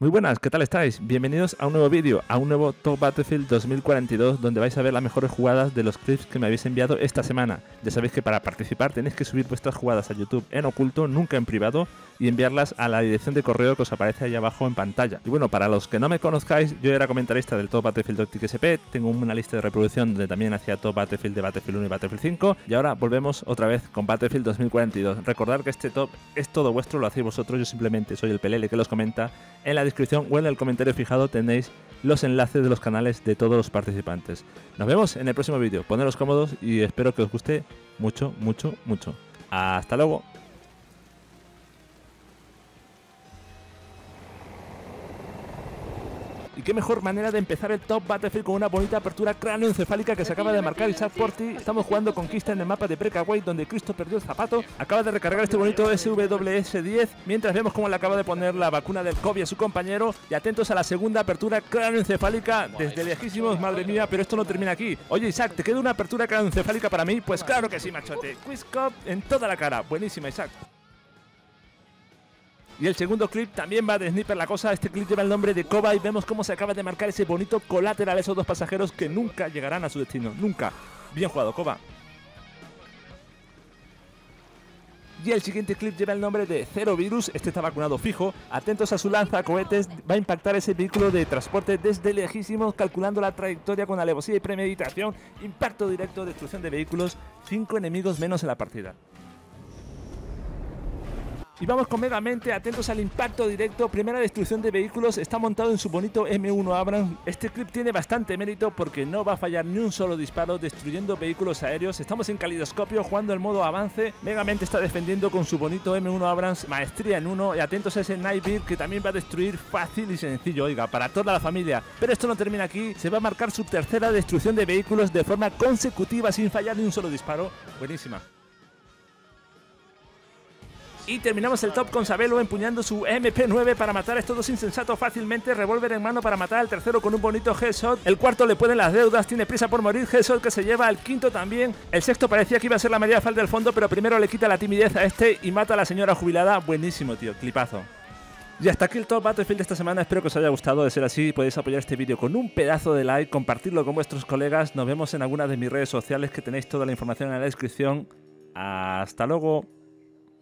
Muy buenas, ¿qué tal estáis? Bienvenidos a un nuevo vídeo, a un nuevo Top Battlefield 2042, donde vais a ver las mejores jugadas de los clips que me habéis enviado esta semana. Ya sabéis que para participar tenéis que subir vuestras jugadas a YouTube en oculto, nunca en privado, y enviarlas a la dirección de correo que os aparece ahí abajo en pantalla. Y bueno, para los que no me conozcáis, yo era comentarista del Top Battlefield .xp, tengo una lista de reproducción donde también hacía Top Battlefield de Battlefield 1 y Battlefield 5, y ahora volvemos otra vez con Battlefield 2042. Recordad que este top es todo vuestro, lo hacéis vosotros, yo simplemente soy el pelele que los comenta. En la descripción o en el comentario fijado tenéis los enlaces de los canales de todos los participantes. Nos vemos en el próximo vídeo. Poneros cómodos y espero que os guste mucho, mucho, mucho. Hasta luego. Y qué mejor manera de empezar el Top Battlefield con una bonita apertura cráneoencefálica que se acaba de marcar Isaac Forti. Estamos jugando conquista en el mapa de Breakaway, donde Cristo perdió el zapato. Acaba de recargar este bonito SWS-10, mientras vemos cómo le acaba de poner la vacuna del COVID a su compañero. Y atentos a la segunda apertura cráneoencefálica desde lejísimos, madre mía, pero esto no termina aquí. Oye Isaac, ¿te queda una apertura cráneoencefálica para mí? Pues claro que sí, machote. Quiz Cup en toda la cara. Buenísima, Isaac. Y el segundo clip también va de sniper la cosa. Este clip lleva el nombre de Koba y vemos cómo se acaba de marcar ese bonito colateral a esos dos pasajeros que nunca llegarán a su destino. Nunca. Bien jugado, Koba. Y el siguiente clip lleva el nombre de Zero Virus. Este está vacunado fijo. Atentos a su lanzacohetes. Va a impactar ese vehículo de transporte desde lejísimos, calculando la trayectoria con alevosía y premeditación. Impacto directo, destrucción de vehículos. 5 enemigos menos en la partida. Y vamos con Megamente, atentos al impacto directo, primera destrucción de vehículos, está montado en su bonito M1 Abrams. Este clip tiene bastante mérito porque no va a fallar ni un solo disparo destruyendo vehículos aéreos. Estamos en calidoscopio jugando el modo avance, Megamente está defendiendo con su bonito M1 Abrams, maestría en uno, y atentos a ese Nightbeard que también va a destruir fácil y sencillo, oiga, para toda la familia. Pero esto no termina aquí, se va a marcar su tercera destrucción de vehículos de forma consecutiva sin fallar ni un solo disparo. Buenísima. Y terminamos el top con Sabelo empuñando su MP9 para matar a estos dos insensatos fácilmente. Revólver en mano para matar al tercero con un bonito headshot. El cuarto le pueden las deudas, tiene prisa por morir. Headshot que se lleva al quinto también. El sexto parecía que iba a ser la media falda del fondo, pero primero le quita la timidez a este y mata a la señora jubilada. Buenísimo, tío, clipazo. Y hasta aquí el Top Battlefield de esta semana, espero que os haya gustado. De ser así, podéis apoyar este vídeo con un pedazo de like, compartirlo con vuestros colegas. Nos vemos en alguna de mis redes sociales que tenéis toda la información en la descripción. Hasta luego.